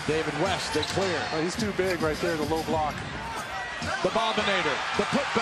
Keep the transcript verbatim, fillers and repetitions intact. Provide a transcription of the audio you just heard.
David West, they clear. Oh, he's too big right there, the low block. The Bobinator, the putback.